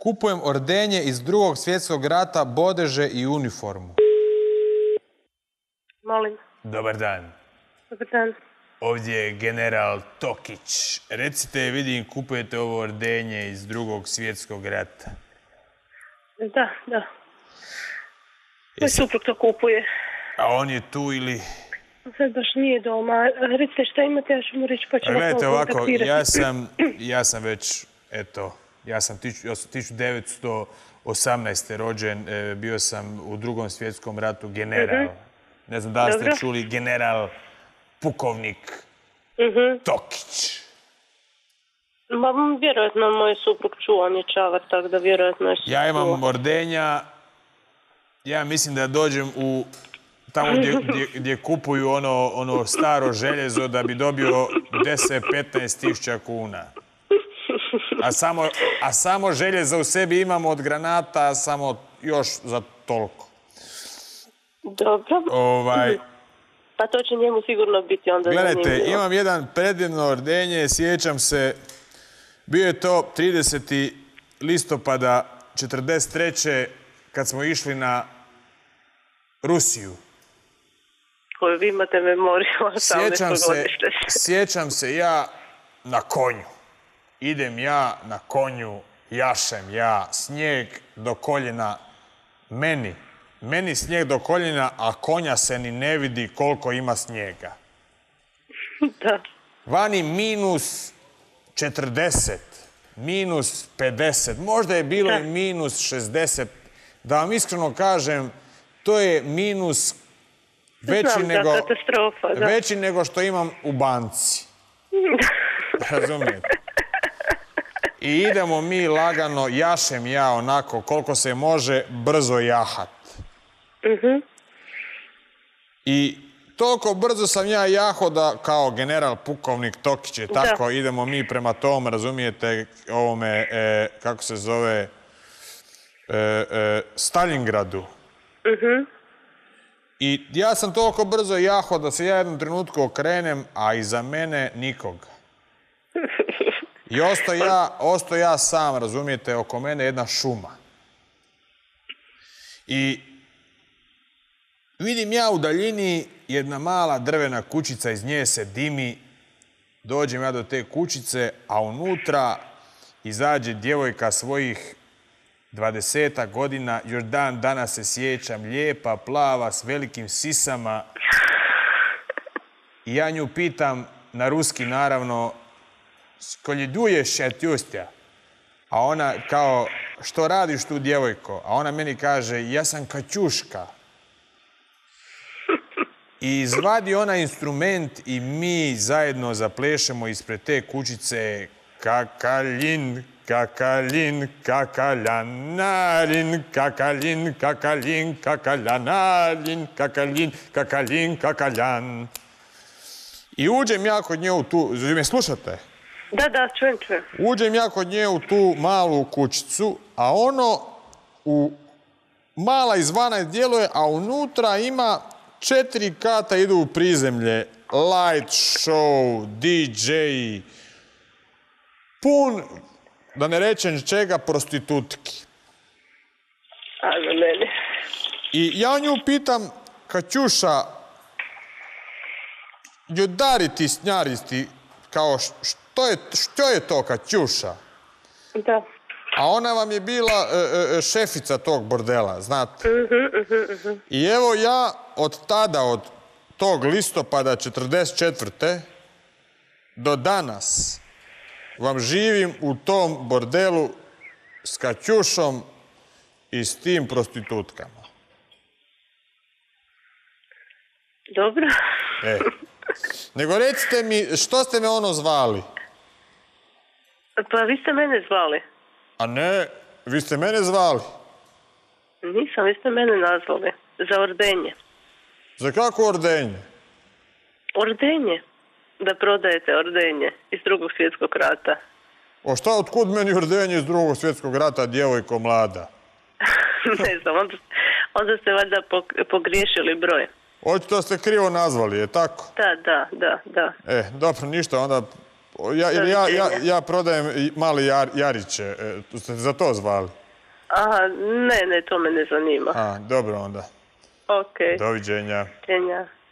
Kupujem ordenje iz Drugog svjetskog rata, bodeže i uniformu. Molim. Dobar dan. Dobar dan. Ovdje je general Tokić. Recite, vidim, kupujete ovo ordenje iz Drugog svjetskog rata. Da. Moj suprug to kupuje. A on je tu ili... Sad baš nije doma. Recite šta imate, ja ću mu reći pa ćemo gledajte ovako, kontaktirati. ja sam već, ja sam 1918. rođen, bio sam u Drugom svjetskom ratu general. Ne znam da li ste čuli, general pukovnik Tokić. Ma, vjerojatno moj suprug čuo, on je čavar, tako da vjerojatno je čuo. Ja imam ordenja, ja mislim da dođem u tamo gdje kupuju ono staro željezo da bi dobio 10-15 tisuća kuna. A samo željeza u sebi imamo od granata, samo još za toliko. Dobro. Pa to će njemu sigurno biti onda zanimljivo. Gledajte, imam jedan predivno ordenje, sjećam se, bio je to 30. listopada 1943. kad smo išli na Rusiju. Koju vi imate memoriju, 18. godište. Sjećam se ja na konju. Idem ja na konju, jašem ja, snijeg do koljena meni snijeg do koljena, a konja se ni ne vidi koliko ima snijega. Da. Vani minus 40, minus 50, možda je bilo i minus 60. Da vam iskreno kažem, to je minus veći nego što imam u banci. Razumijete? I idemo mi lagano, jašem ja onako koliko se može brzo jahat. I toliko brzo sam ja jahao da kao general pukovnik Tokić je tako, idemo mi prema tom, razumijete, ovome, kako se zove, Stalingradu. I ja sam toliko brzo jahao da se ja jednom trenutku okrenem, a iza mene nikoga. I ostao ja sam, razumijete, oko mene jedna šuma. I vidim ja u daljini jedna mala drvena kućica, iz nje se dimi. Dođem ja do te kućice, a unutra izađe djevojka svojih 20 godina, još dan danas se sjećam, lijepa, plava, s velikim sisama. I ja nju pitam, na ruski naravno, skoljiduješ tjustja? A ona kao, što radiš tu, djevojko? A ona meni kaže, ja sam Kaćuška. I izvadi ona instrument i mi zajedno zaplešemo ispred te kućice Kakaljin, kakalin, kakaljanarin, kakalin, kakalin, kakaljanarin, kakalin, kakalin, kakaljan. I uđem ja kod nje u tu, me slušate? Da, čujem. Uđem ja kod nje u tu malu kućicu, a ono mala izvana djeluje, a unutra ima 4 kata idu u prizemlje, light show, DJ, pun, da ne rečem čega, prostitutki. A za mene. I ja nju pitam, Kaćuša, ljudariti, snjaristi, kao što je to, Kaćuša? Da. A ona vam je bila šefica tog bordela, znate. I evo ja od tada, od tog listopada 1944. do danas vam živim u tom bordelu s Kaćušom i s tim prostitutkama. Dobro. Nego recite mi, što ste me ono zvali? Pa vi ste mene zvali. A ne, vi ste mene zvali. Nisam, vi ste mene nazvali. Za ordenje. Za kako ordenje? Ordenje. Da prodajete ordenje iz Drugog svjetskog rata. O šta, otkud meni ordenje iz Drugog svjetskog rata, djevojko mlada? Ne znam, onda ste valjda pogriješili broj. Očito ste krivo nazvali, je tako? Da. Dobro, ništa, onda Ja prodajem mali jariće. Ste za to zvali? Aha, ne, to me ne zanima. Dobro onda. Ok. Doviđenja. Doviđenja.